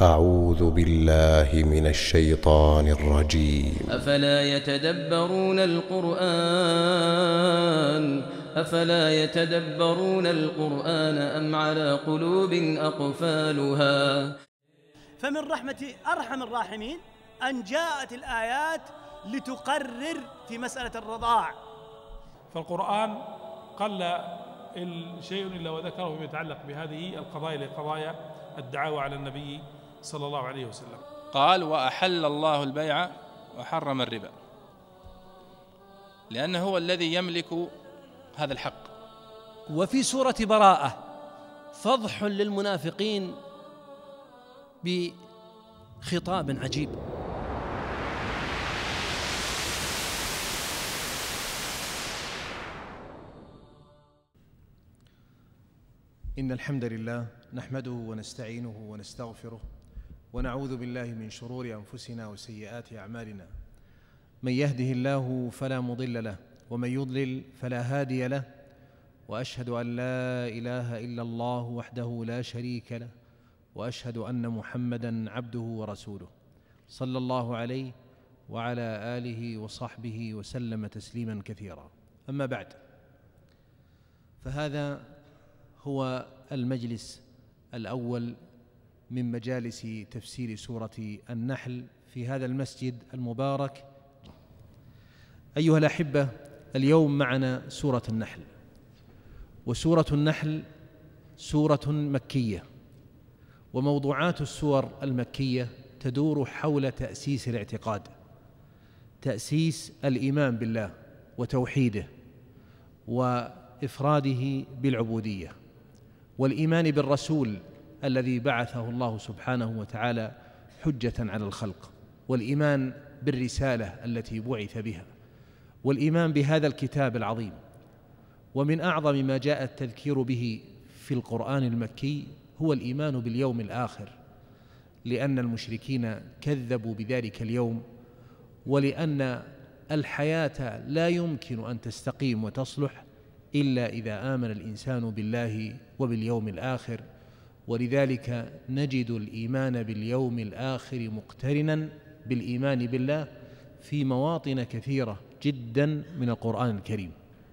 أعوذ بالله من الشيطان الرجيم. أفلا يتدبرون القرآن أم على قلوب أقفالها. فمن رحمة أرحم الراحمين أن جاءت الآيات لتقرر في مسألة الرضاع. فالقرآن قل شيء إلا وذكره فيما يتعلق بهذه القضايا لقضايا الدعاوى على النبي صلى الله عليه وسلم. قال: وأحل الله البيع وحرم الربا، لأنه هو الذي يملك هذا الحق. وفي سورة براءة فضح للمنافقين بخطاب عجيب. إن الحمد لله نحمده ونستعينه ونستغفره ونعوذ بالله من شرور أنفسنا وسيئات أعمالنا. من يهده الله فلا مضل له ومن يضلل فلا هادي له، وأشهد أن لا إله إلا الله وحده لا شريك له، وأشهد أن محمدًا عبده ورسوله صلى الله عليه وعلى آله وصحبه وسلم تسليمًا كثيرا. أما بعد، فهذا هو المجلس الأول من مجالس تفسير سورة النحل في هذا المسجد المبارك. أيها الأحبة، اليوم معنا سورة النحل، وسورة النحل سورة مكية، وموضوعات السور المكية تدور حول تأسيس الاعتقاد، تأسيس الإيمان بالله وتوحيده وإفراده بالعبودية، والإيمان بالرسول الذي بعثه الله سبحانه وتعالى حجة على الخلق، والإيمان بالرسالة التي بعث بها، والإيمان بهذا الكتاب العظيم. ومن أعظم ما جاء التذكير به في القرآن المكي هو الإيمان باليوم الآخر، لأن المشركين كذبوا بذلك اليوم، ولأن الحياة لا يمكن أن تستقيم وتصلح إلا إذا آمن الإنسان بالله وباليوم الآخر. ولذلك نجد الإيمان باليوم الآخر مقترنا بالإيمان بالله في مواطن كثيرة جدا من القرآن الكريم.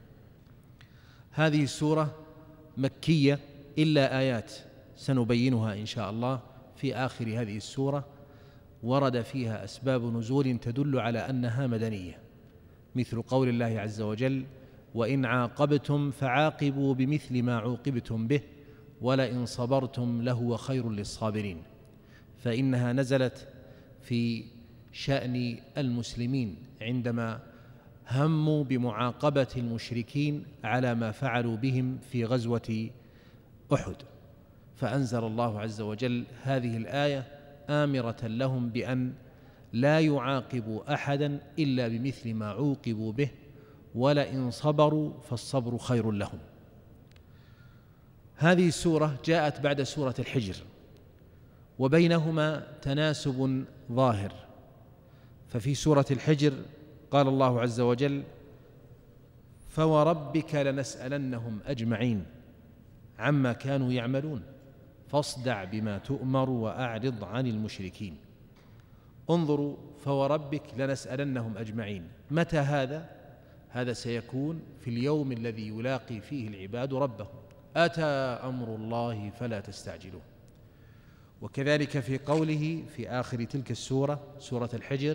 هذه السورة مكية إلا آيات سنبينها إن شاء الله في آخر هذه السورة ورد فيها أسباب نزول تدل على أنها مدنية، مثل قول الله عز وجل: وإن عاقبتم فعاقبوا بمثل ما عوقبتم به ولئن صبرتم لهو خير للصابرين. فإنها نزلت في شأن المسلمين عندما هموا بمعاقبة المشركين على ما فعلوا بهم في غزوة أحد، فأنزل الله عز وجل هذه الآية آمرة لهم بأن لا يعاقبوا أحدا إلا بمثل ما عوقبوا به ولئن صبروا فالصبر خير لهم. هذه السورة جاءت بعد سورة الحجر، وبينهما تناسب ظاهر. ففي سورة الحجر قال الله عز وجل: فوربك لنسألنهم أجمعين عما كانوا يعملون فاصدع بما تؤمر وأعرض عن المشركين. انظروا، فوربك لنسألنهم أجمعين. متى هذا؟ هذا سيكون في اليوم الذي يلاقي فيه العباد ربهم. أتى أمر الله فلا تستعجلوه. وكذلك في قوله في آخر تلك السورة، سورة الحجر: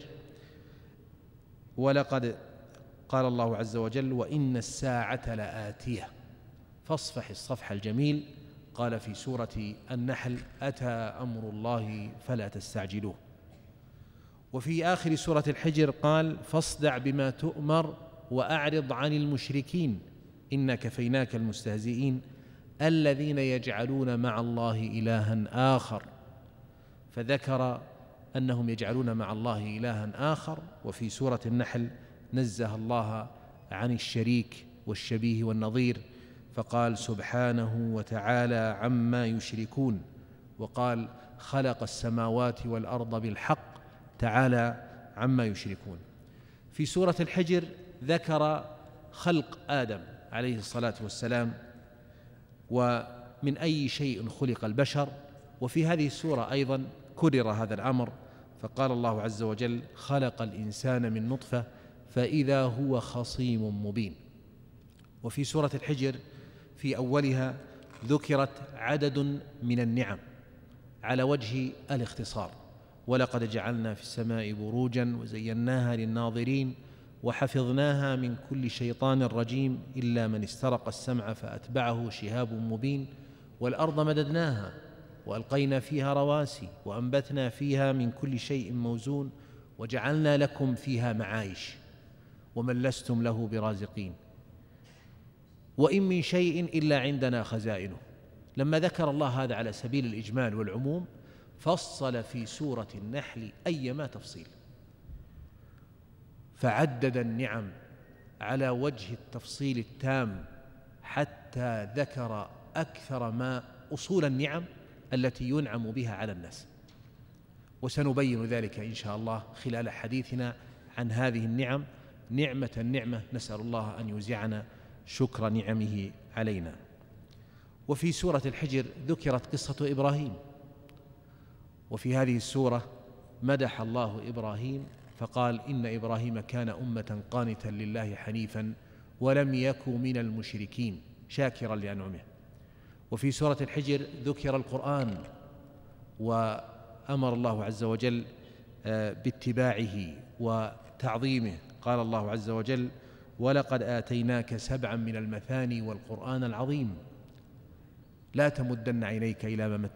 ولقد قال الله عز وجل: وإن الساعة لآتية فاصفح الصفح الجميل. قال في سورة النحل: أتى أمر الله فلا تستعجلوه. وفي آخر سورة الحجر قال: فاصدع بما تؤمر وأعرض عن المشركين إنا كفيناك المستهزئين الذين يجعلون مع الله إلها آخر. فذكر أنهم يجعلون مع الله إلها آخر. وفي سورة النحل نزه الله عن الشريك والشبيه والنظير، فقال: سبحانه وتعالى عما يشركون. وقال: خلق السماوات والأرض بالحق تعالى عما يشركون. في سورة الحجر ذكر خلق آدم عليه الصلاة والسلام ومن أي شيء خلق البشر. وفي هذه السورة أيضا كرر هذا الأمر، فقال الله عز وجل: خلق الإنسان من نطفة فإذا هو خصيم مبين. وفي سورة الحجر في أولها ذكرت عدد من النعم على وجه الاختصار: ولقد جعلنا في السماء بروجا وزيناها للناظرين وحفظناها من كل شيطان رجيم إلا من استرق السمع فأتبعه شهاب مبين، والأرض مددناها وألقينا فيها رواسي وأنبتنا فيها من كل شيء موزون وجعلنا لكم فيها معايش ومن لستم له برازقين وإن من شيء إلا عندنا خزائنه. لما ذكر الله هذا على سبيل الإجمال والعموم فصل في سورة النحل أيما تفصيل، فعدد النعم على وجه التفصيل التام حتى ذكر أكثر ما أصول النعم التي ينعم بها على الناس، وسنبين ذلك إن شاء الله خلال حديثنا عن هذه النعم نعمة، نسأل الله أن يوزعنا شكر نعمه علينا. وفي سورة الحجر ذكرت قصة إبراهيم، وفي هذه السورة مدح الله إبراهيم فقال: إن إبراهيم كان أمة قانتا لله حنيفا ولم يك من المشركين شاكرا لأنعمه. وفي سورة الحجر ذكر القرآن وأمر الله عز وجل باتباعه وتعظيمه. قال الله عز وجل: ولقد آتيناك 7 من المثاني والقرآن العظيم لا تمدن عينيك إلى ما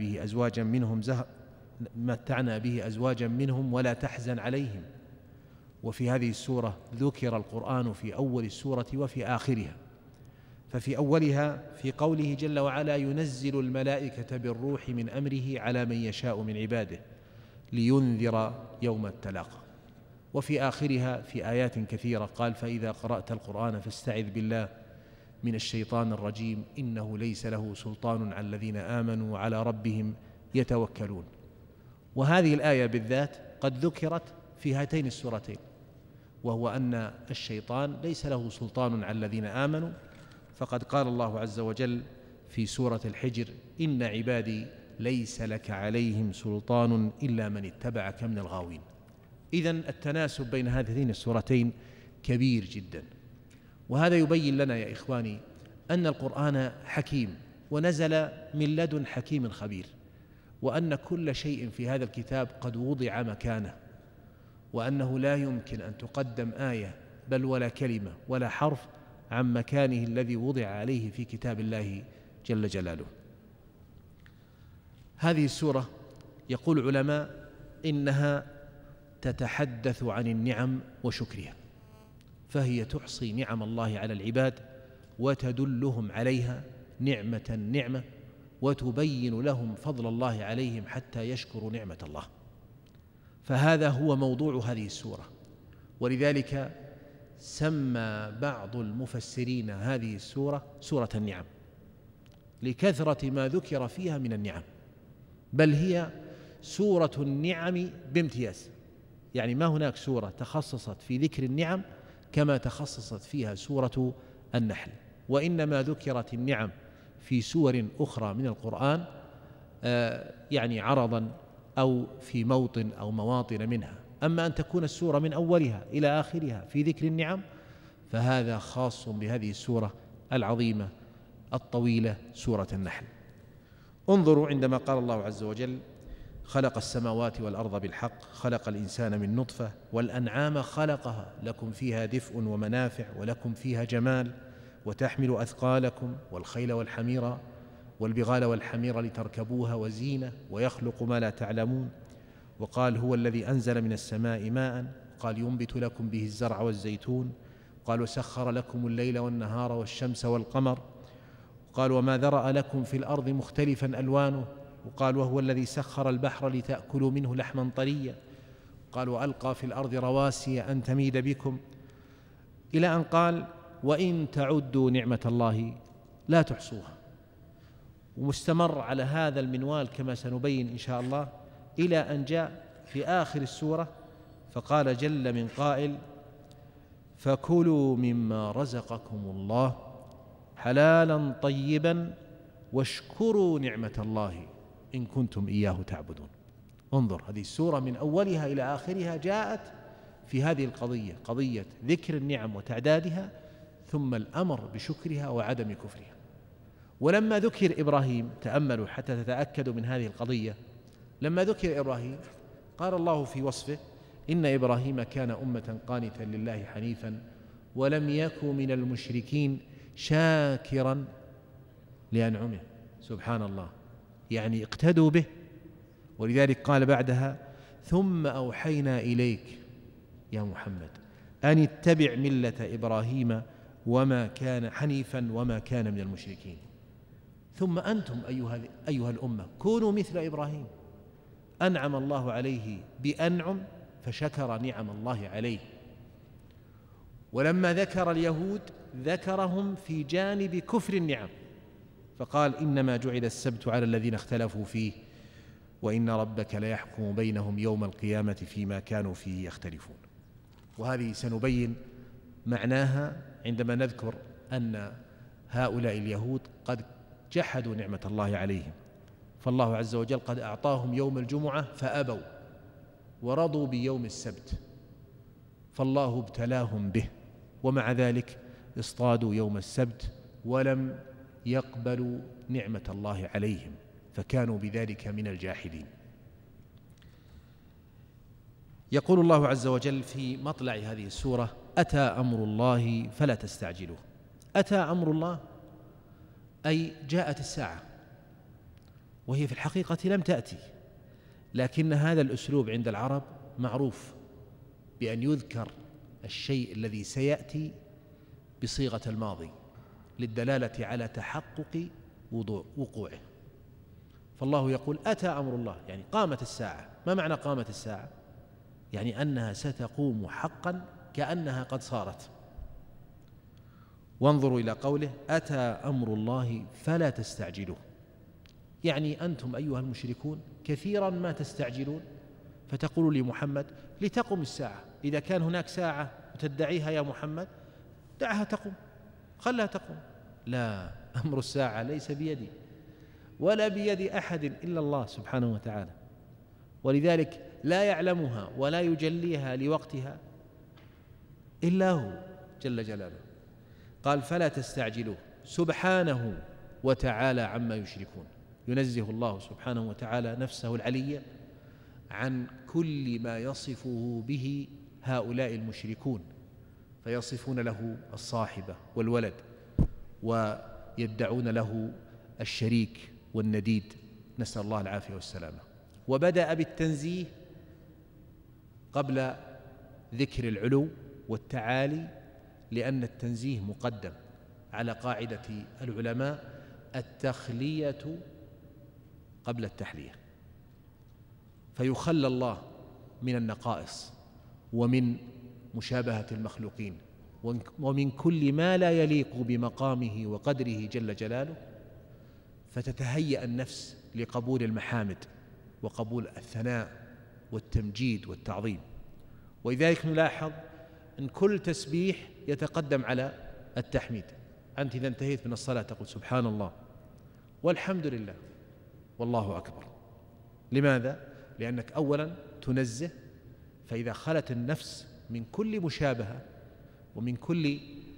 متعنا به أزواجا منهم ولا تحزن عليهم. وفي هذه السورة ذكر القرآن في أول السورة وفي آخرها، ففي أولها في قوله جل وعلا: ينزل الملائكة بالروح من أمره على من يشاء من عباده لينذر يوم التلاق. وفي آخرها في آيات كثيرة قال: فإذا قرأت القرآن فاستعذ بالله من الشيطان الرجيم إنه ليس له سلطان على الذين آمنوا وعلى ربهم يتوكلون. وهذه الآية بالذات قد ذكرت في هاتين السورتين، وهو أن الشيطان ليس له سلطان على الذين آمنوا، فقد قال الله عز وجل في سورة الحجر: إن عبادي ليس لك عليهم سلطان إلا من اتبعك من الغاوين. إذن التناسب بين هاتين السورتين كبير جدا، وهذا يبين لنا يا إخواني أن القرآن حكيم ونزل من لدن حكيم خبير، وأن كل شيء في هذا الكتاب قد وضع مكانه، وأنه لا يمكن أن تقدم آية بل ولا كلمة ولا حرف عن مكانه الذي وضع عليه في كتاب الله جل جلاله. هذه السورة يقول العلماء إنها تتحدث عن النعم وشكرها، فهي تحصي نعم الله على العباد وتدلهم عليها نعمة وتبين لهم فضل الله عليهم حتى يشكروا نعمة الله. فهذا هو موضوع هذه السورة، ولذلك سمى بعض المفسرين هذه السورة سورة النعم لكثرة ما ذكر فيها من النعم، بل هي سورة النعم بامتياز. يعني ما هناك سورة تخصصت في ذكر النعم كما تخصصت فيها سورة النحل، وإنما ذكرت النعم في سور أخرى من القرآن يعني عرضا أو في موطن أو مواطن منها. أما أن تكون السورة من أولها إلى آخرها في ذكر النعم فهذا خاص بهذه السورة العظيمة الطويلة سورة النحل. انظروا عندما قال الله عز وجل: خلق السماوات والأرض بالحق خلق الإنسان من نطفة والأنعام خلقها لكم فيها دفء ومنافع ولكم فيها جمال وتحمل أثقالكم والخيل والحمير والبغال والحمير لتركبوها وزينة ويخلق ما لا تعلمون. وقال: هو الذي أنزل من السماء ماء قال ينبت لكم به الزرع والزيتون. قال: وسخر لكم الليل والنهار والشمس والقمر. قال: وما ذرأ لكم في الأرض مختلفا ألوانه. وقال: وهو الذي سخر البحر لتأكلوا منه لحما طريا. قال: وألقى في الأرض رواسي أن تميد بكم، إلى أن قال: وإن تعدوا نعمة الله لا تحصوها. ومستمر على هذا المنوال كما سنبين إن شاء الله إلى أن جاء في آخر السورة فقال جل من قائل: فكلوا مما رزقكم الله حلالا طيبا واشكروا نعمة الله إن كنتم إياه تعبدون. انظر، هذه السورة من أولها إلى آخرها جاءت في هذه القضية، قضية ذكر النعم وتعدادها، ثم الأمر بشكرها وعدم كفرها. ولما ذكر إبراهيم، تأملوا حتى تتأكدوا من هذه القضية، لما ذكر إبراهيم قال الله في وصفه: إن إبراهيم كان أمة قانتا لله حنيفا ولم يك من المشركين شاكرا لأنعمه. سبحان الله، يعني اقتدوا به. ولذلك قال بعدها: ثم أوحينا إليك يا محمد أن اتبع ملة إبراهيم وما كان حنيفا وما كان من المشركين. ثم أنتم أيها الأمة كونوا مثل إبراهيم، أنعم الله عليه بأنعم فشكر نعم الله عليه. ولما ذكر اليهود ذكرهم في جانب كفر النعم، فقال: إنما جعل السبت على الذين اختلفوا فيه وإن ربك ليحكم بينهم يوم القيامة فيما كانوا فيه يختلفون. وهذه سنبين معناها عندما نذكر أن هؤلاء اليهود قد جحدوا نعمة الله عليهم، فالله عز وجل قد أعطاهم يوم الجمعة فأبوا ورضوا بيوم السبت، فالله ابتلاهم به، ومع ذلك اصطادوا يوم السبت ولم يقبلوا نعمة الله عليهم، فكانوا بذلك من الجاحدين. يقول الله عز وجل في مطلع هذه السورة: أتى أمر الله فلا تستعجلوه. أتى أمر الله أي جاءت الساعة، وهي في الحقيقة لم تأتي، لكن هذا الأسلوب عند العرب معروف بأن يذكر الشيء الذي سيأتي بصيغة الماضي للدلالة على تحقق وقوعه. فالله يقول: أتى أمر الله، يعني قامت الساعة. ما معنى قامت الساعة؟ يعني أنها ستقوم حقا كأنها قد صارت. وانظروا إلى قوله: أتى أمر الله فلا تستعجلوه، يعني أنتم أيها المشركون كثيرا ما تستعجلون، فتقول لمحمد: لتقم الساعة. إذا كان هناك ساعة تدعيها يا محمد دعها تقوم، خلها تقوم. لا، أمر الساعة ليس بيدي ولا بيد أحد إلا الله سبحانه وتعالى، ولذلك لا يعلمها ولا يجليها لوقتها إلا هو جل جلاله. قال: فلا تستعجلوه سبحانه وتعالى عما يشركون. ينزه الله سبحانه وتعالى نفسه العلية عن كل ما يصفه به هؤلاء المشركون، فيصفون له الصاحبة والولد، ويدعون له الشريك والنديد، نسأل الله العافية والسلامة. وبدأ بالتنزيه قبل ذكر العلو والتعالي، لأن التنزيه مقدم على قاعدة العلماء: التخلية قبل التحلية، فيخلى الله من النقائص ومن مشابهة المخلوقين ومن كل ما لا يليق بمقامه وقدره جل جلاله، فتتهيأ النفس لقبول المحامد وقبول الثناء والتمجيد والتعظيم. ولذلك نلاحظ أن كل تسبيح يتقدم على التحميد. أنت إذا انتهيت من الصلاة تقول: سبحان الله والحمد لله والله أكبر. لماذا؟ لأنك أولا تنزه، فإذا خلت النفس من كل مشابهة ومن كل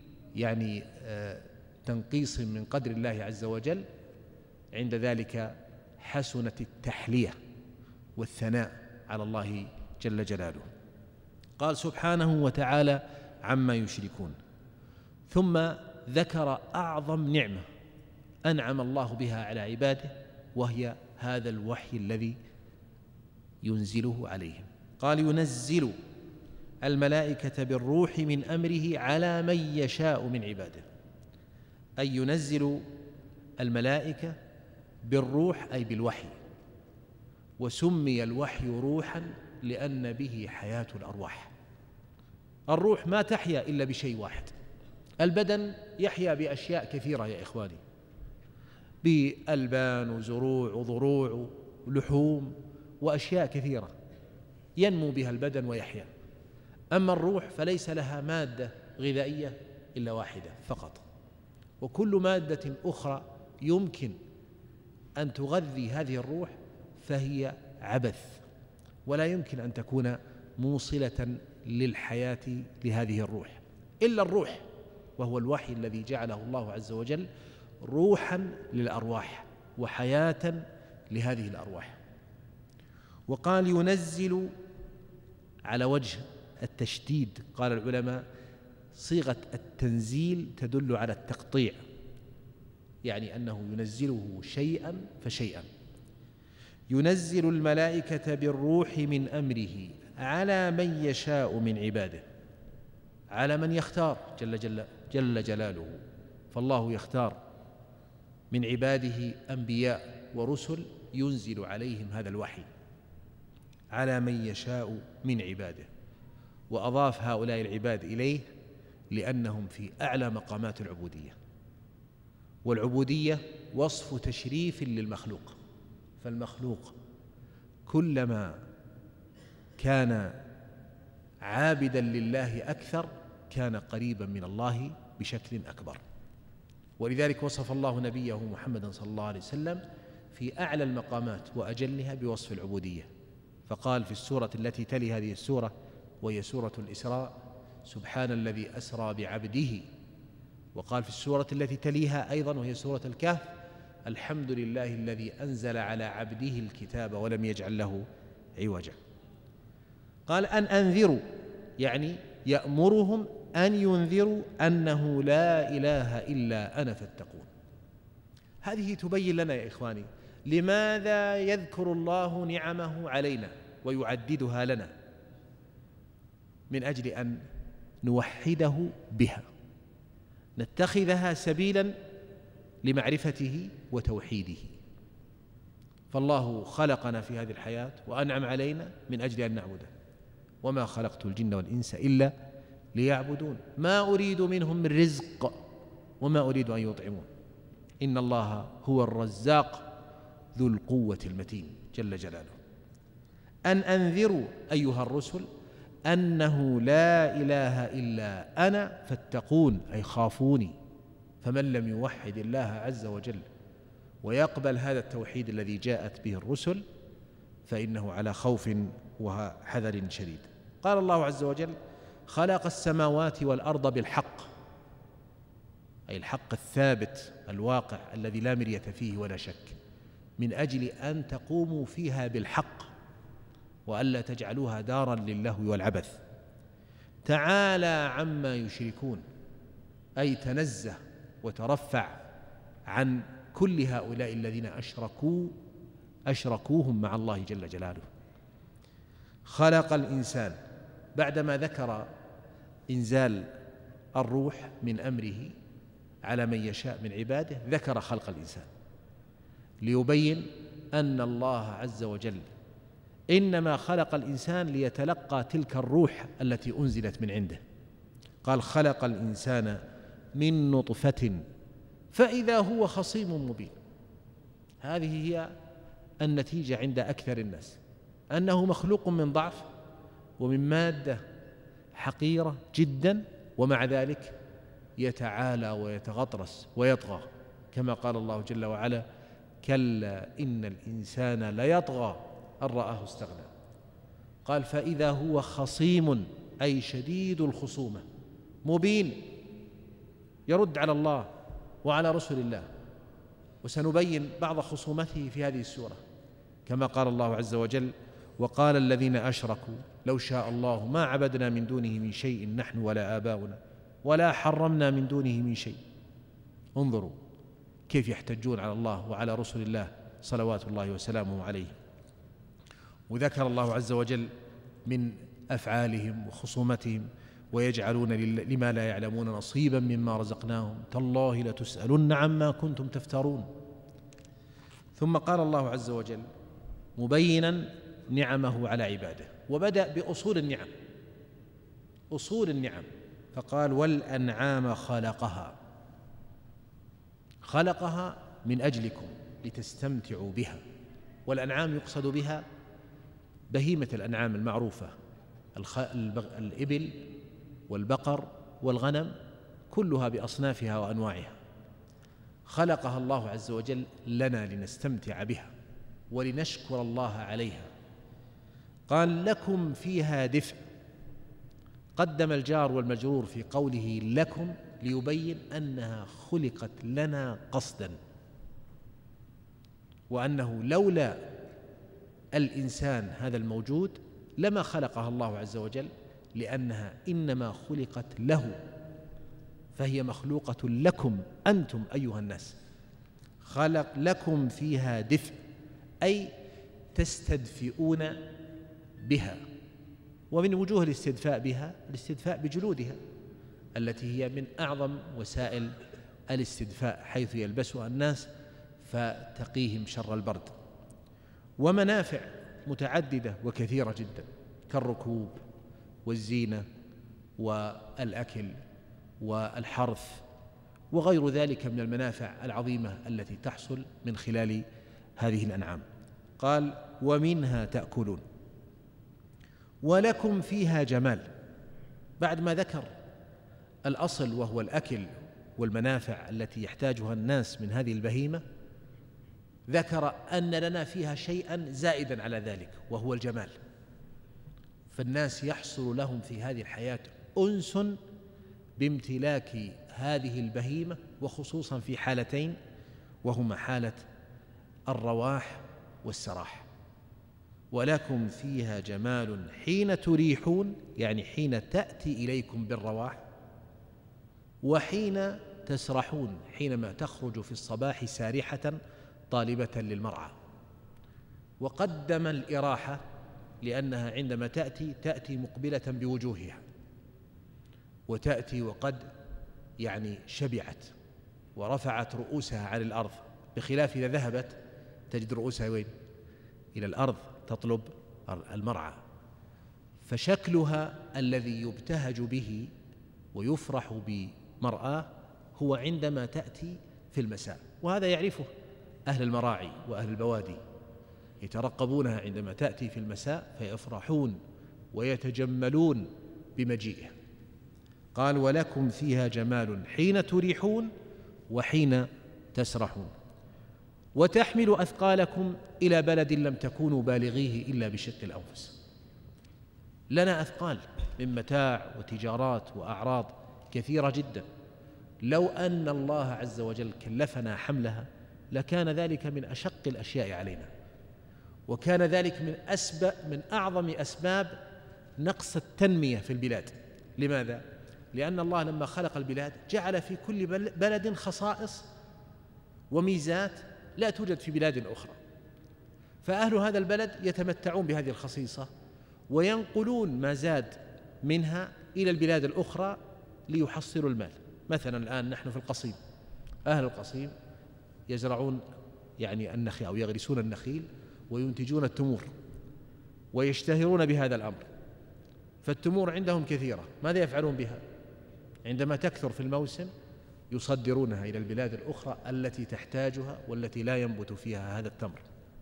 تنقيص من قدر الله عز وجل، عند ذلك حسنت التحلية والثناء على الله جل جلاله. قال سبحانه وتعالى عما يشركون، ثم ذكر أعظم نعمة أنعم الله بها على عباده، وهي هذا الوحي الذي ينزله عليهم. قال: ينزل الملائكة بالروح من أمره على من يشاء من عباده، أي ينزل الملائكة بالروح أي بالوحي. وسمي الوحي روحا لأن به حياة الأرواح. الروح ما تحيا إلا بشيء واحد، البدن يحيا بأشياء كثيرة يا إخواني، بألبان وزروع وضروع ولحوم وأشياء كثيرة ينمو بها البدن ويحيا. أما الروح فليس لها مادة غذائية إلا واحدة فقط، وكل مادة أخرى يمكن أن تغذي هذه الروح فهي عبث ولا يمكن أن تكون موصلة للحياة لهذه الروح إلا الروح، وهو الوحي الذي جعله الله عز وجل روحا للأرواح وحياة لهذه الأرواح. وقال ينزل على وجه التشديد، قال العلماء صيغة التنزيل تدل على التقطيع، يعني أنه ينزله شيئا فشيئا. ينزل الملائكة بالروح من أمره على من يشاء من عباده، على من يختار جل جلاله، فالله يختار من عباده أنبياء ورسل ينزل عليهم هذا الوحي على من يشاء من عباده، وأضاف هؤلاء العباد إليه لأنهم في أعلى مقامات العبودية، والعبودية وصف تشريف للمخلوق، فالمخلوق كلما كان عابدا لله أكثر كان قريبا من الله بشكل أكبر. ولذلك وصف الله نبيه محمدا صلى الله عليه وسلم في أعلى المقامات وأجلها بوصف العبودية، فقال في السورة التي تلي هذه السورة وهي سورة الإسراء: سبحان الذي أسرى بعبده. وقال في السورة التي تليها أيضا وهي سورة الكهف: الحمد لله الذي أنزل على عبده الكتاب ولم يجعل له عوجا. قال أن أنذروا، يعني يأمرهم أن ينذروا أنه لا إله إلا أنا فاتقون. هذه تبين لنا يا إخواني لماذا يذكر الله نعمه علينا ويعددها لنا، من أجل أن نوحده بها، نتخذها سبيلا لمعرفته وتوحيده. فالله خلقنا في هذه الحياة وأنعم علينا من أجل أن نعبده، وما خلقت الجن والإنس إلا ليعبدون ما أريد منهم من رزق وما أريد أن يطعمون إن الله هو الرزاق ذو القوة المتين جل جلاله. أن أنذروا أيها الرسل أنه لا إله إلا أنا فاتقون، أي خافوني. فمن لم يوحد الله عز وجل ويقبل هذا التوحيد الذي جاءت به الرسل فإنه على خوف وحذر شديد. قال الله عز وجل: خلق السماوات والأرض بالحق، أي الحق الثابت الواقع الذي لا مرية فيه ولا شك، من أجل أن تقوموا فيها بالحق وألا تجعلوها دارا للهو والعبث. تعالى عما يشركون، أي تنزه وترفع عن كل هؤلاء الذين أشركوهم مع الله جل جلاله. خلق الإنسان، بعدما ذكر إنزال الروح من أمره على من يشاء من عباده ذكر خلق الإنسان ليبين أن الله عز وجل إنما خلق الإنسان ليتلقى تلك الروح التي أنزلت من عنده. قال: خلق الإنسان من نطفة فإذا هو خصيم مبين. هذه هي النتيجة عند أكثر الناس، أنه مخلوق من ضعف ومن مادة حقيرة جدا، ومع ذلك يتعالى ويتغطرس ويطغى، كما قال الله جل وعلا: كلا إن الإنسان ليطغى أن رآه استغنى. قال: فإذا هو خصيم، أي شديد الخصومة، مبين، يرد على الله وعلى رسل الله. وسنبين بعض خصومته في هذه السورة، كما قال الله عز وجل: وقال الذين أشركوا لو شاء الله ما عبدنا من دونه من شيء نحن ولا آباؤنا ولا حرمنا من دونه من شيء. انظروا كيف يحتجون على الله وعلى رسل الله صلوات الله وسلامه عليه. وذكر الله عز وجل من أفعالهم وخصومتهم: ويجعلون لما لا يعلمون نصيبا مما رزقناهم تالله لتسألن عما كنتم تفترون. ثم قال الله عز وجل مبينا نعمه على عباده، وبدأ بأصول النعم، أصول النعم، فقال: والأنعام خلقها من أجلكم لتستمتعوا بها. والأنعام يقصد بها بهيمة الأنعام المعروفة، الإبل والبقر والغنم، كلها بأصنافها وأنواعها، خلقها الله عز وجل لنا لنستمتع بها ولنشكر الله عليها. قال لكم فيها دفء، قدم الجار والمجرور في قوله لكم ليبين أنها خلقت لنا قصدا، وأنه لولا الإنسان هذا الموجود لما خلقها الله عز وجل، لأنها إنما خلقت له، فهي مخلوقة لكم أنتم أيها الناس. خلق لكم فيها دفء أي تستدفئون بها. ومن وجوه الاستدفاء بها الاستدفاء بجلودها التي هي من أعظم وسائل الاستدفاء، حيث يلبسها الناس فتقيهم شر البرد. ومنافع متعددة وكثيرة جدا كالركوب والزينة والأكل والحرث وغير ذلك من المنافع العظيمة التي تحصل من خلال هذه الأنعام. قال ومنها تأكلون ولكم فيها جمال. بعد ما ذكر الأصل وهو الأكل والمنافع التي يحتاجها الناس من هذه البهيمة، ذكر أن لنا فيها شيئا زائدا على ذلك وهو الجمال. فالناس يحصل لهم في هذه الحياة أنس بامتلاك هذه البهيمة، وخصوصا في حالتين، وهما حالة الرواح والسراح. ولكم فيها جمال حين تريحون، يعني حين تأتي إليكم بالرواح، وحين تسرحون، حينما تخرج في الصباح سارحة طالبة للمرعى. وقدم الإراحة لأنها عندما تأتي مقبلة بوجوهها، وتأتي وقد يعني شبعت ورفعت رؤوسها عن الأرض، بخلاف إذا ذهبت تجد رؤوسها وين؟ إلى الأرض تطلب المرعى. فشكلها الذي يبتهج به ويفرح بمرآه هو عندما تأتي في المساء، وهذا يعرفه أهل المراعي وأهل البوادي، يترقبونها عندما تأتي في المساء فيفرحون ويتجملون بمجيئها. قال ولكم فيها جمال حين تريحون وحين تسرحون، وتحمل أثقالكم إلى بلد لم تكونوا بالغيه إلا بشق الأنفس. لنا أثقال من متاع وتجارات وأعراض كثيرة جدا، لو أن الله عز وجل كلفنا حملها لكان ذلك من أشق الأشياء علينا، وكان ذلك من أعظم أسباب نقص التنمية في البلاد. لماذا؟ لأن الله لما خلق البلاد جعل في كل بلد خصائص وميزات لا توجد في بلاد أخرى، فأهل هذا البلد يتمتعون بهذه الخصيصة وينقلون ما زاد منها إلى البلاد الأخرى ليحصلوا المال. مثلا الآن نحن في القصيم، أهل القصيم يزرعون يعني النخيل أو يغرسون النخيل وينتجون التمور ويشتهرون بهذا الأمر، فالتمور عندهم كثيرة. ماذا يفعلون بها؟ عندما تكثر في الموسم يصدرونها إلى البلاد الأخرى التي تحتاجها والتي لا ينبت فيها هذا التمر.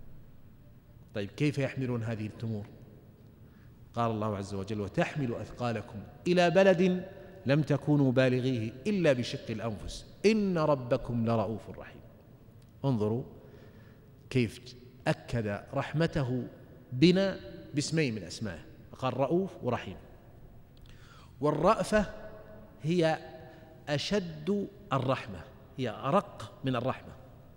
طيب كيف يحملون هذه التمور؟ قال الله عز وجل وتحمل أثقالكم إلى بلد لم تكونوا بالغيه إلا بشق الأنفس إن ربكم لرؤوف رحيم. انظروا كيف أكد رحمته بنا باسمين من أسمائه، قال رؤوف ورحيم. والرأفة هي أشد الرحمة، هي أرق من الرحمة،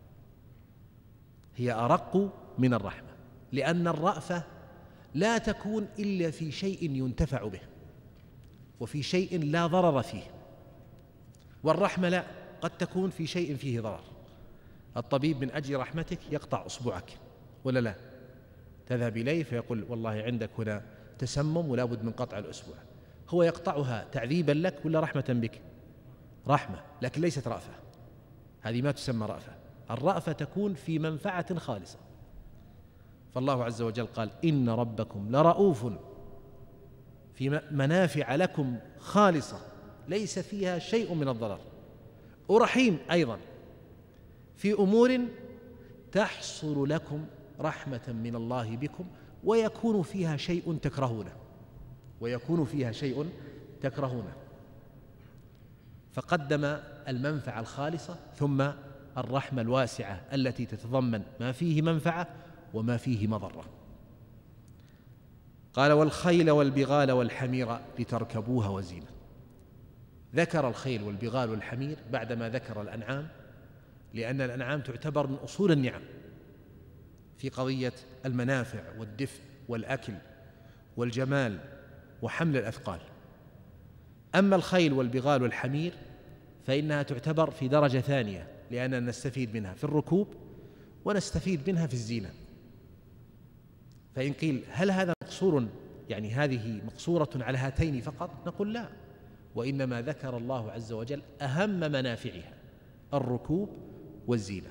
هي أرق من الرحمة، لأن الرأفة لا تكون إلا في شيء ينتفع به وفي شيء لا ضرر فيه، والرحمة لا، قد تكون في شيء فيه ضرر. الطبيب من أجل رحمتك يقطع أصبعك ولا لا؟ تذهب إليه فيقول والله عندك هنا تسمم ولا بد من قطع الأصبع، هو يقطعها تعذيبا لك ولا رحمة بك؟ رحمة، لكن ليست رأفة، هذه ما تسمى رأفة. الرأفة تكون في منفعة خالصة. فالله عز وجل قال إن ربكم لرؤوف، في منافع لكم خالصة ليس فيها شيء من الضرر، ورحيم أيضا في أمور تحصل لكم رحمة من الله بكم ويكون فيها شيء تكرهونه، فقدم المنفعة الخالصة ثم الرحمة الواسعة التي تتضمن ما فيه منفعة وما فيه مضرة. قال والخيل والبغال والحمير لتركبوها وزينة. ذكر الخيل والبغال والحمير بعدما ذكر الأنعام، لأن الأنعام تعتبر من أصول النعم في قضية المنافع والدفء والأكل والجمال وحمل الأثقال. أما الخيل والبغال والحمير فإنها تعتبر في درجة ثانية، لأننا نستفيد منها في الركوب ونستفيد منها في الزينة. فإن قيل هل هذا مقصور، يعني هذه مقصورة على هاتين فقط؟ نقول لا، وإنما ذكر الله عز وجل أهم منافعها الركوب والزينة.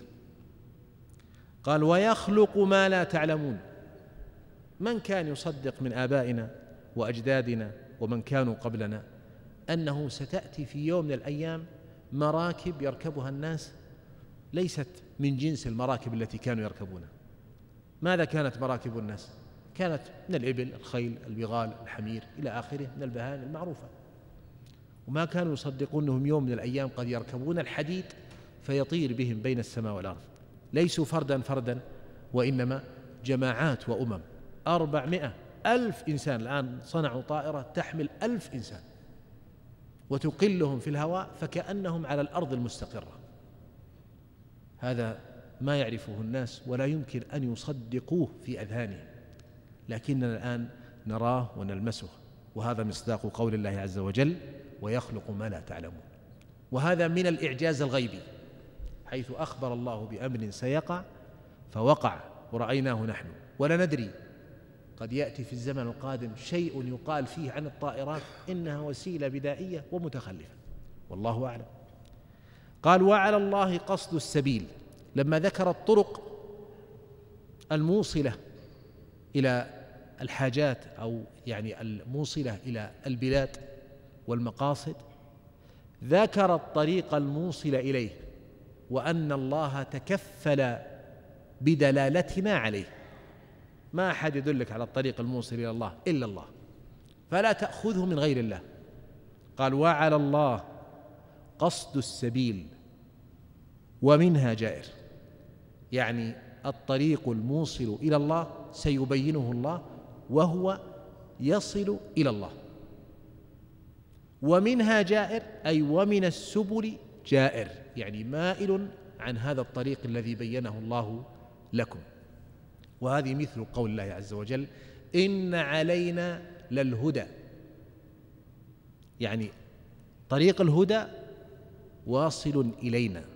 قال ويخلق ما لا تعلمون. من كان يصدق من آبائنا وأجدادنا ومن كانوا قبلنا أنه ستأتي في يوم من الأيام مراكب يركبها الناس ليست من جنس المراكب التي كانوا يركبونها؟ ماذا كانت مراكب الناس؟ كانت من الإبل، الخيل، البغال، الحمير إلى آخره من البهائم المعروفة، وما كانوا يصدقون أنهم يوم من الأيام قد يركبون الحديد فيطير بهم بين السماء والأرض. ليسوا فردا فردا، وإنما جماعات وأمم. 400,000 إنسان الآن صنعوا طائرة تحمل 1000 إنسان وتقلهم في الهواء فكأنهم على الأرض المستقرة. هذا ما يعرفه الناس ولا يمكن أن يصدقوه في أذهانهم، لكننا الآن نراه ونلمسه، وهذا مصداق قول الله عز وجل ويخلق ما لا تعلمون. وهذا من الإعجاز الغيبي، حيث أخبر الله بأمر سيقع فوقع ورأيناه نحن، ولا ندري قد يأتي في الزمن القادم شيء يقال فيه عن الطائرات إنها وسيلة بدائية ومتخلفة، والله أعلم. قال وعلى الله قصد السبيل. لما ذكر الطرق الموصلة إلى الحاجات أو يعني الموصلة إلى البلاد والمقاصد، ذكر الطريق الموصل إليه، وأن الله تكفل بدلالتنا عليه. ما أحد يدلك على الطريق الموصل إلى الله إلا الله، فلا تأخذه من غير الله. قال وعلى الله قصد السبيل ومنها جائر، يعني الطريق الموصل إلى الله سيبينه الله وهو يصل إلى الله. ومنها جائر أي ومن السبل جائر، يعني مائل عن هذا الطريق الذي بينه الله لكم. وهذه مثل قول الله عز وجل إن علينا للهدى، يعني طريق الهدى واصل إلينا،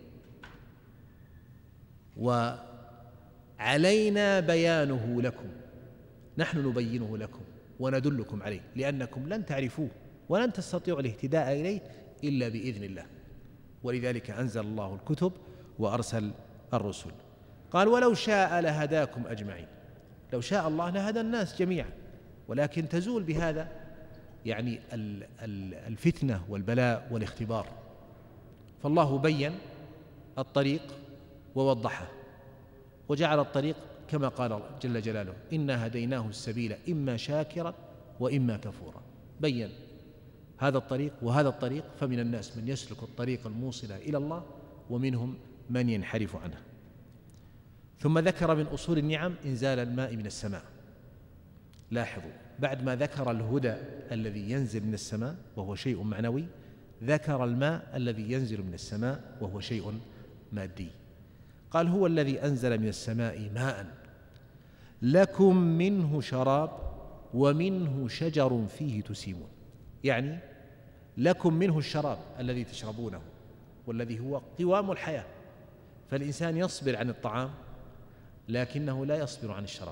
وعلينا بيانه لكم، نحن نبينه لكم وندلكم عليه، لأنكم لن تعرفوه ولن تستطيعوا الاهتداء إليه إلا بإذن الله، ولذلك أنزل الله الكتب وأرسل الرسل. قال ولو شاء لهداكم أجمعين. لو شاء الله لهدى الناس جميعا، ولكن تزول بهذا يعني الفتنة والبلاء والاختبار. فالله بين الطريق ووضحه وجعل الطريق كما قال جل جلاله إنا هديناه السبيل إما شاكرا وإما كفورا. بين هذا الطريق وهذا الطريق، فمن الناس من يسلك الطريق الموصل إلى الله ومنهم من ينحرف عنه. ثم ذكر من أصول النعم إنزال الماء من السماء. لاحظوا بعد ما ذكر الهدى الذي ينزل من السماء وهو شيء معنوي، ذكر الماء الذي ينزل من السماء وهو شيء مادي. قال هو الذي أنزل من السماء ماء لكم منه شراب ومنه شجر فيه تسيمون، يعني لكم منه الشراب الذي تشربونه والذي هو قوام الحياة. فالإنسان يصبر عن الطعام لكنه لا يصبر عن الشراب،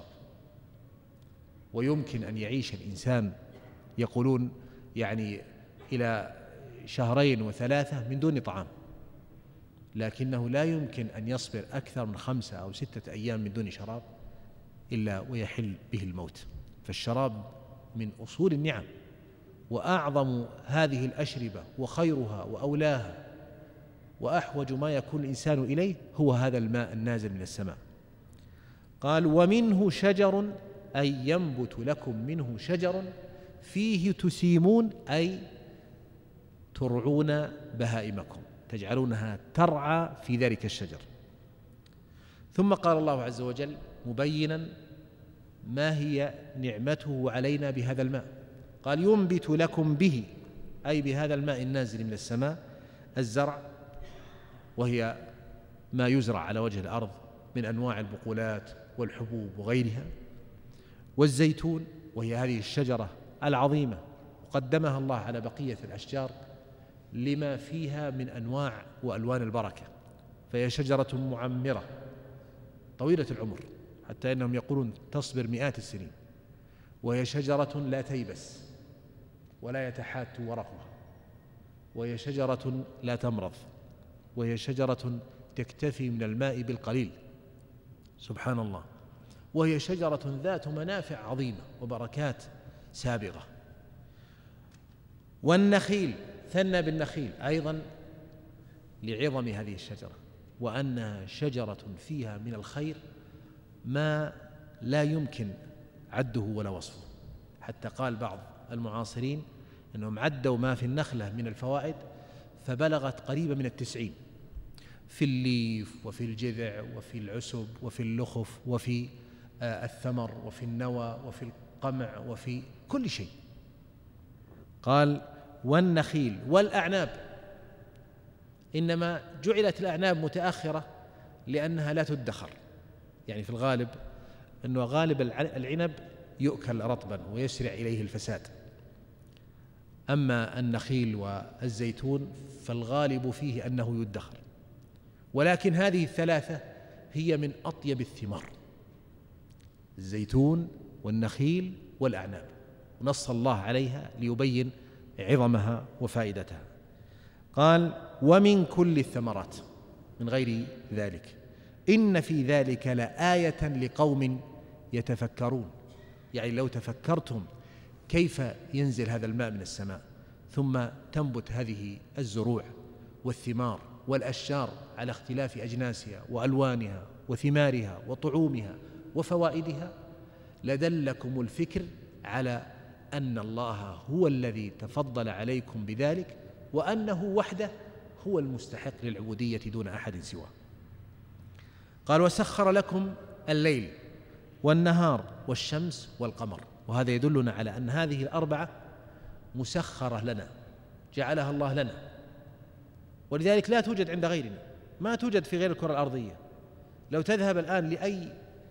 ويمكن أن يعيش الإنسان يقولون يعني إلى 2 و3 من دون طعام، لكنه لا يمكن أن يصبر أكثر من 5 أو 6 أيام من دون شراب إلا ويحل به الموت. فالشراب من أصول النعم، وأعظم هذه الأشربة وخيرها وأولاها وأحوج ما يكون الإنسان إليه هو هذا الماء النازل من السماء. قال ومنه شجر أي ينبت لكم منه شجر فيه تسيمون أي ترعون بهائمكم، تجعلونها ترعى في ذلك الشجر. ثم قال الله عز وجل مبينا ما هي نعمته علينا بهذا الماء؟ قال ينبت لكم به، أي بهذا الماء النازل من السماء، الزرع، وهي ما يزرع على وجه الأرض من أنواع البقولات والحبوب وغيرها، والزيتون، وهي هذه الشجرة العظيمة قدمها الله على بقية الأشجار لما فيها من أنواع وألوان البركة، فهي شجرة معمرة طويلة العمر، حتى إنهم يقولون تصبر مئات السنين، وهي شجرة لا تيبس ولا يتحات ورقها، وهي شجرة لا تمرض، وهي شجرة تكتفي من الماء بالقليل، سبحان الله، وهي شجرة ذات منافع عظيمة وبركات سابغة. والنخيل، ثنى بالنخيل أيضا لعظم هذه الشجرة، وأنها شجرة فيها من الخير ما لا يمكن عده ولا وصفه، حتى قال بعض المعاصرين أنهم عدوا ما في النخلة من الفوائد فبلغت قريبة من 90، في الليف وفي الجذع وفي العسب وفي اللخف وفي الثمر وفي النوى وفي القمع وفي كل شيء. قال والنخيل والأعناب، إنما جعلت الأعناب متأخرة لأنها لا تدخر، يعني في الغالب أنه غالب العنب يؤكل رطبا ويسرع إليه الفساد، أما النخيل والزيتون فالغالب فيه أنه يدخر، ولكن هذه الثلاثة هي من أطيب الثمار، الزيتون والنخيل والأعناب، نص الله عليها ليبين عظمها وفائدتها. قال ومن كل الثمرات، من غير ذلك، إن في ذلك لآية لقوم يتفكرون، يعني لو تفكرتم كيف ينزل هذا الماء من السماء ثم تنبت هذه الزروع والثمار والأشجار على اختلاف أجناسها وألوانها وثمارها وطعومها وفوائدها، لدلكم الفكر على أن الله هو الذي تفضل عليكم بذلك، وأنه وحده هو المستحق للعبودية دون أحد سواه. قال وسخر لكم الليل والنهار والشمس والقمر، وهذا يدلنا على أن هذه الأربعة مسخرة لنا، جعلها الله لنا، ولذلك لا توجد عند غيرنا، ما توجد في غير الكرة الأرضية. لو تذهب الآن لأي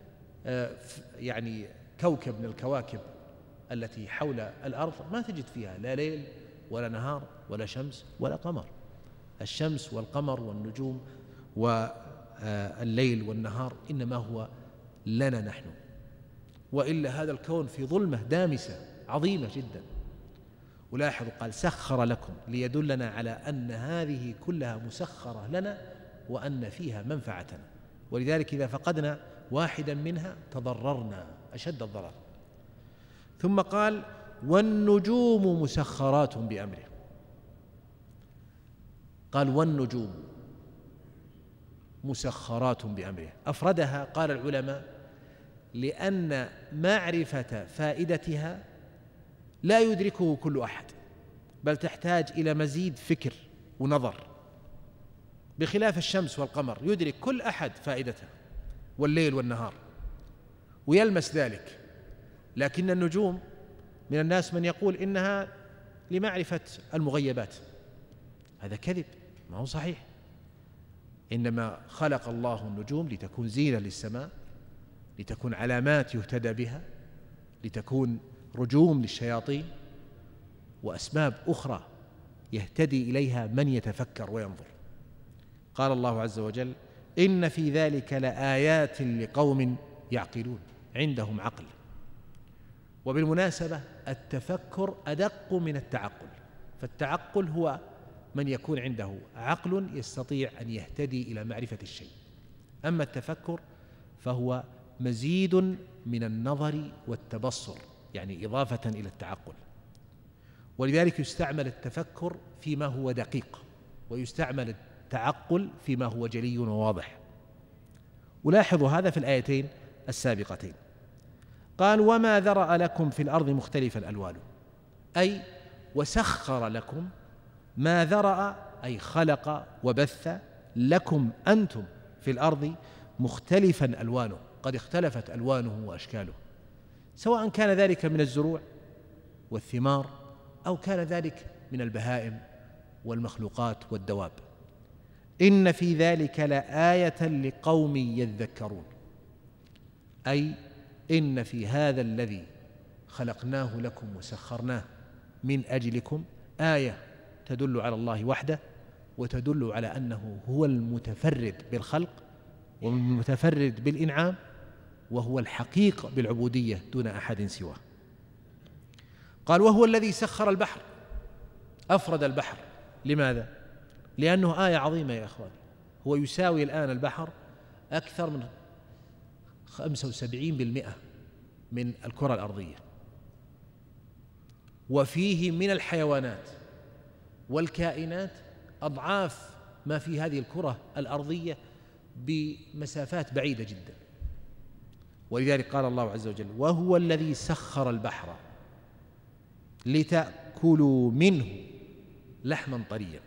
يعني كوكب من الكواكب التي حول الأرض ما تجد فيها لا ليل ولا نهار ولا شمس ولا قمر. الشمس والقمر والنجوم والليل والنهار إنما هو لنا نحن، وإلا هذا الكون في ظلمة دامسة عظيمة جدا. ولاحظوا قال سخر لكم ليدلنا على أن هذه كلها مسخرة لنا وأن فيها منفعتنا، ولذلك إذا فقدنا واحدا منها تضررنا أشد الضرر. ثم قال والنجوم مسخرات بأمره، قال والنجوم مسخرات بأمره، أفردها قال العلماء لأن معرفة فائدتها لا يدركه كل أحد، بل تحتاج إلى مزيد فكر ونظر، بخلاف الشمس والقمر يدرك كل أحد فائدتها والليل والنهار ويلمس ذلك. لكن النجوم من الناس من يقول إنها لمعرفة المغيبات، هذا كذب، ما هو صحيح. إنما خلق الله النجوم لتكون زينة للسماء، لتكون علامات يهتدى بها، لتكون رجوم للشياطين، وأسباب أخرى يهتدي إليها من يتفكر وينظر. قال الله عز وجل إن في ذلك لآيات لقوم يعقلون، عندهم عقل. وبالمناسبة التفكر أدق من التعقل، فالتعقل هو من يكون عنده عقل يستطيع أن يهتدي إلى معرفة الشيء، أما التفكر فهو مزيد من النظر والتبصر، يعني إضافة إلى التعقل. ولذلك يستعمل التفكر فيما هو دقيق، ويستعمل التعقل فيما هو جلي وواضح. ولاحظوا هذا في الآيتين السابقتين. قال وما ذرأ لكم في الأرض مختلفا ألوانه، أي وسخر لكم ما ذرأ، أي خلق وبث لكم أنتم في الأرض مختلفا ألوانه، قد اختلفت ألوانه وأشكاله، سواء كان ذلك من الزروع والثمار أو كان ذلك من البهائم والمخلوقات والدواب. إن في ذلك لآية لقوم يذكرون، أي إن في هذا الذي خلقناه لكم وسخرناه من أجلكم آية تدل على الله وحده، وتدل على أنه هو المتفرد بالخلق والمتفرد بالإنعام، وهو الحقيق بالعبودية دون أحد سواه. قال وهو الذي سخر البحر، أفرد البحر. لماذا؟ لأنه آية عظيمة يا أخواني. هو يساوي الآن البحر أكثر من 75% من الكرة الأرضية، وفيه من الحيوانات والكائنات أضعاف ما في هذه الكرة الأرضية بمسافات بعيدة جدا. ولذلك قال الله عز وجل وهو الذي سخر البحر لتأكلوا منه لحما طريا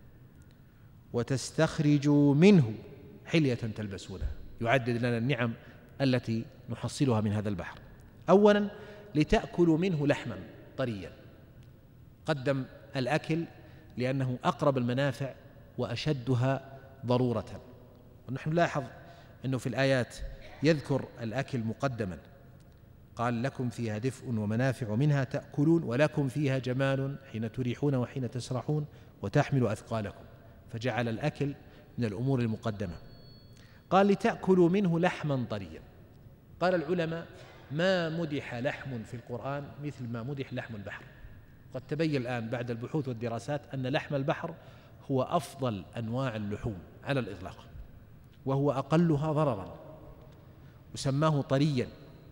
وتستخرجوا منه حلية تلبسونها. يعدد لنا النعم التي نحصلها من هذا البحر. أولا لتأكلوا منه لحما طريا، قدم الأكل لأنه أقرب المنافع وأشدها ضرورة. ونحن نلاحظ أنه في الآيات يذكر الأكل مقدما، قال لكم فيها دفء ومنافع ومنها تأكلون ولكم فيها جمال حين تريحون وحين تسرحون وتحمل أثقالكم، فجعل الأكل من الأمور المقدمة. قال لتأكلوا منه لحما طريا. قال العلماء ما مدح لحم في القرآن مثل ما مدح لحم البحر. قد تبين الآن بعد البحوث والدراسات أن لحم البحر هو أفضل أنواع اللحوم على الإطلاق، وهو أقلها ضررا، وسماه طريا،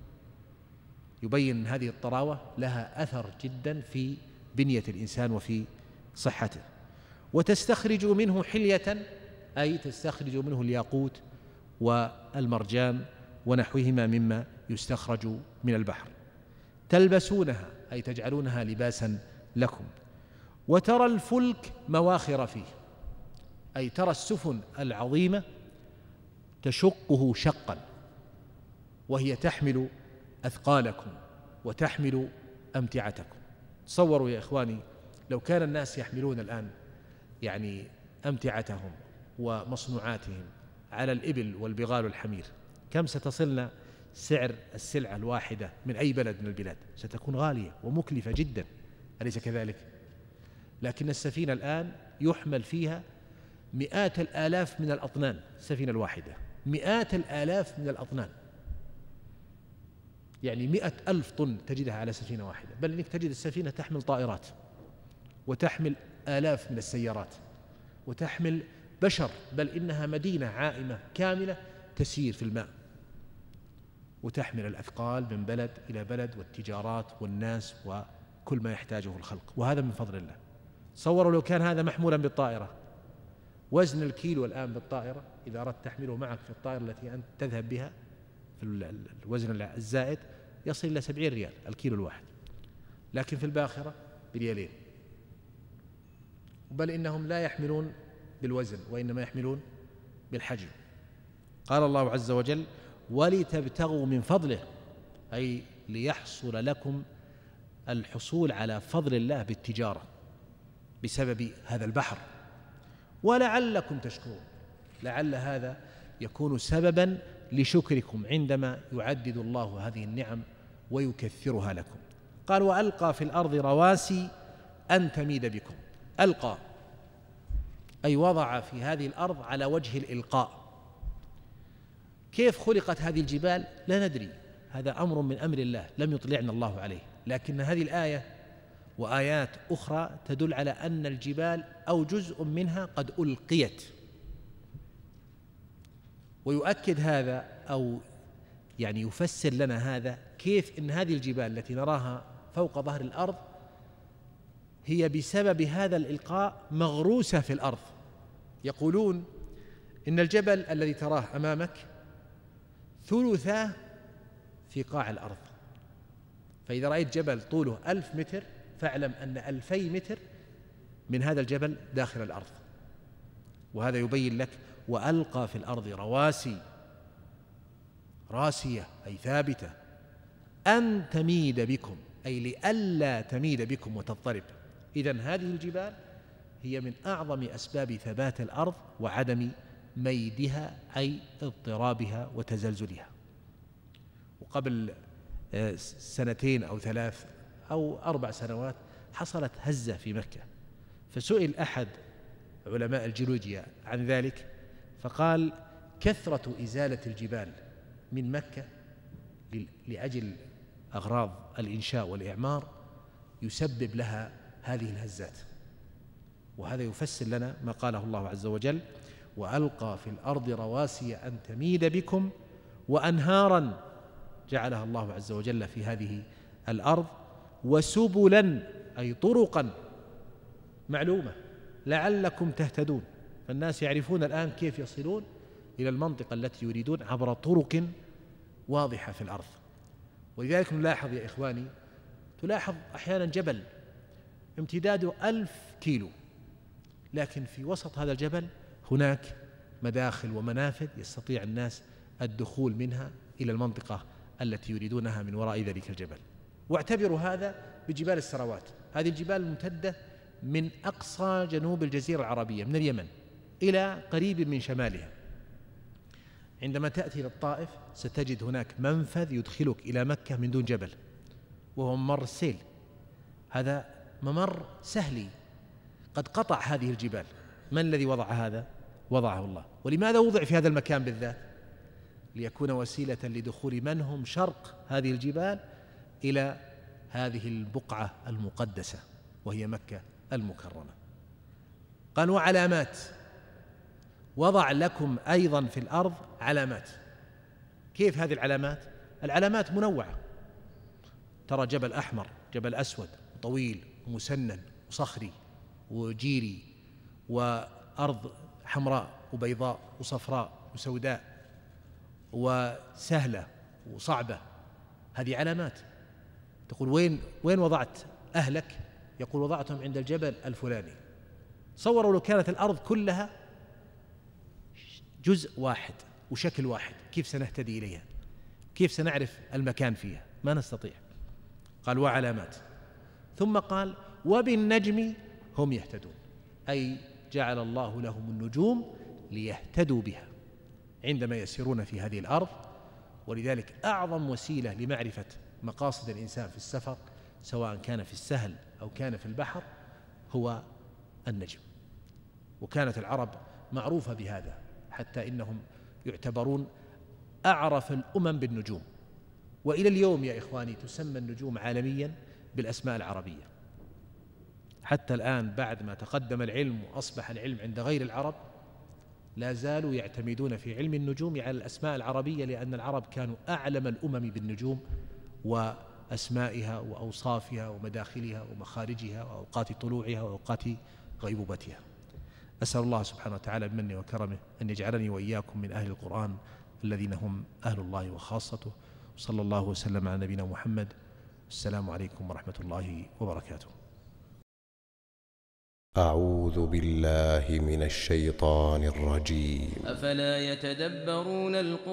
يبين هذه الطراوة لها أثر جدا في بنية الإنسان وفي صحته. وتستخرج منه حلية، أي تستخرج منه الياقوت والمرجان ونحوهما مما يستخرج من البحر. تلبسونها، أي تجعلونها لباسا لكم. وترى الفلك مواخر فيه، أي ترى السفن العظيمة تشقه شقا وهي تحمل أثقالكم وتحمل أمتعتكم. تصوروا يا إخواني لو كان الناس يحملون الآن يعني أمتعتهم ومصنوعاتهم على الإبل والبغال والحمير، كم ستصلنا سعر السلعة الواحدة من أي بلد من البلاد؟ ستكون غالية ومكلفة جدا، أليس كذلك؟ لكن السفينة الآن يحمل فيها مئات الآلاف من الأطنان، السفينة الواحدة مئات الآلاف من الأطنان، يعني 100,000 طن تجدها على سفينة واحدة، بل إنك تجد السفينة تحمل طائرات وتحمل آلاف من السيارات وتحمل بشر، بل إنها مدينة عائمة كاملة تسير في الماء وتحمل الأثقال من بلد إلى بلد والتجارات والناس وكل ما يحتاجه الخلق، وهذا من فضل الله. تصوروا لو كان هذا محمولا بالطائرة، وزن الكيلو الآن بالطائرة إذا أردت تحمله معك في الطائرة التي أنت تذهب بها في الوزن الزائد يصل إلى 70 ريال الكيلو الواحد، لكن في الباخرة بريالين، بل إنهم لا يحملون بالوزن وإنما يحملون بالحجم. قال الله عز وجل ولتبتغوا من فضله، أي ليحصل لكم الحصول على فضل الله بالتجارة بسبب هذا البحر، ولعلكم تشكرون. لعل هذا يكون سببا لشكركم عندما يعدد الله هذه النعم ويكثرها لكم. قال وألقى في الأرض رواسي أن تميد بكم. ألقى أي وضع في هذه الأرض على وجه الإلقاء. كيف خلقت هذه الجبال لا ندري، هذا أمر من أمر الله لم يطلعنا الله عليه، لكن هذه الآية وآيات أخرى تدل على أن الجبال أو جزء منها قد ألقيت. ويؤكد هذا أو يعني يفسر لنا هذا كيف أن هذه الجبال التي نراها فوق ظهر الأرض هي بسبب هذا الإلقاء مغروسة في الأرض. يقولون إن الجبل الذي تراه أمامك ثلثاه في قاع الأرض، فإذا رأيت جبل طوله 1000 متر فاعلم أن 2000 متر من هذا الجبل داخل الأرض. وهذا يبين لك وألقى في الأرض رواسي، راسية أي ثابتة، أن تميد بكم، أي لئلا تميد بكم وتضطرب. إذن هذه الجبال هي من أعظم أسباب ثبات الأرض وعدم ميدها، أي اضطرابها وتزلزلها. وقبل 2 أو 3 أو 4 سنوات حصلت هزة في مكة، فسئل أحد علماء الجيولوجيا عن ذلك فقال: كثرة إزالة الجبال من مكة لأجل أغراض الإنشاء والإعمار يسبب لها هذه الهزات. وهذا يفسر لنا ما قاله الله عز وجل: وألقى في الأرض رواسي أن تميد بكم وأنهارا جعلها الله عز وجل في هذه الأرض، وسبلا أي طرقا معلومة لعلكم تهتدون. فالناس يعرفون الآن كيف يصلون إلى المنطقة التي يريدون عبر طرق واضحة في الأرض. ولذلك نلاحظ يا إخواني، تلاحظ أحيانا جبل امتداده 1000 كيلو، لكن في وسط هذا الجبل هناك مداخل ومنافذ يستطيع الناس الدخول منها إلى المنطقة التي يريدونها من وراء ذلك الجبل. واعتبروا هذا بجبال السروات. هذه الجبال ممتدة من أقصى جنوب الجزيرة العربية من اليمن إلى قريب من شمالها. عندما تأتي للطائف ستجد هناك منفذ يدخلك إلى مكة من دون جبل، وهو ممر السيل. هذا ممر سهلي قد قطع هذه الجبال. من الذي وضع هذا؟ وضعه الله. ولماذا وضع في هذا المكان بالذات؟ ليكون وسيلة لدخول من هم شرق هذه الجبال إلى هذه البقعة المقدسة وهي مكة المكرمة. قال: وعلامات، وضع لكم أيضا في الأرض علامات. كيف هذه العلامات؟ العلامات منوعة. ترى جبل أحمر، جبل أسود، طويل ومسنن وصخري وجيري، وأرض حمراء وبيضاء وصفراء وسوداء وسهلة وصعبة. هذه علامات. تقول: وين وضعت أهلك؟ يقول: وضعتهم عند الجبل الفلاني. صوروا لو كانت الأرض كلها جزء واحد وشكل واحد، كيف سنهتدي إليها؟ كيف سنعرف المكان فيها؟ ما نستطيع. قال: وعلامات. ثم قال: وبالنجم هم يهتدون، أي جعل الله لهم النجوم ليهتدوا بها عندما يسيرون في هذه الأرض. ولذلك أعظم وسيلة لمعرفة مقاصد الإنسان في السفر، سواء كان في السهل أو كان في البحر، هو النجم. وكانت العرب معروفة بهذا، حتى إنهم يعتبرون أعرف الأمم بالنجوم. وإلى اليوم يا إخواني تسمى النجوم عالميا بالأسماء العربية. حتى الآن بعد ما تقدم العلم وأصبح العلم عند غير العرب، لا زالوا يعتمدون في علم النجوم على الأسماء العربية، لأن العرب كانوا أعلم الأمم بالنجوم وأسمائها وأوصافها ومداخلها ومخارجها وأوقات طلوعها وأوقات غيبوبتها. أسأل الله سبحانه وتعالى بمنه وكرمه أن يجعلني وإياكم من أهل القرآن الذين هم أهل الله وخاصته. صلى الله وسلم على نبينا محمد. السلام عليكم ورحمة الله وبركاته. أعوذ بالله من الشيطان الرجيم. أفلا يتدبرون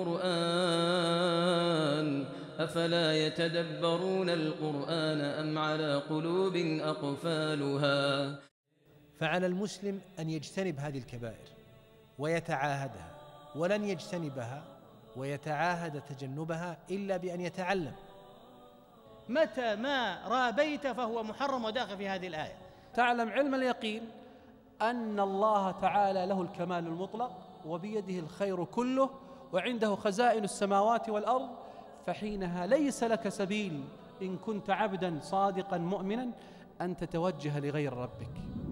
القرآن أم على قلوب أقفالها. فعلى المسلم أن يجتنب هذه الكبائر ويتعاهدها، ولن يجتنبها ويتعاهد تجنبها إلا بأن يتعلم. متى ما رابيت فهو محرم وداخل في هذه الآية. تعلم علم اليقين أن الله تعالى له الكمال المطلق وبيده الخير كله وعنده خزائن السماوات والأرض، فحينها ليس لك سبيل إن كنت عبدا صادقا مؤمنا أن تتوجه لغير ربك.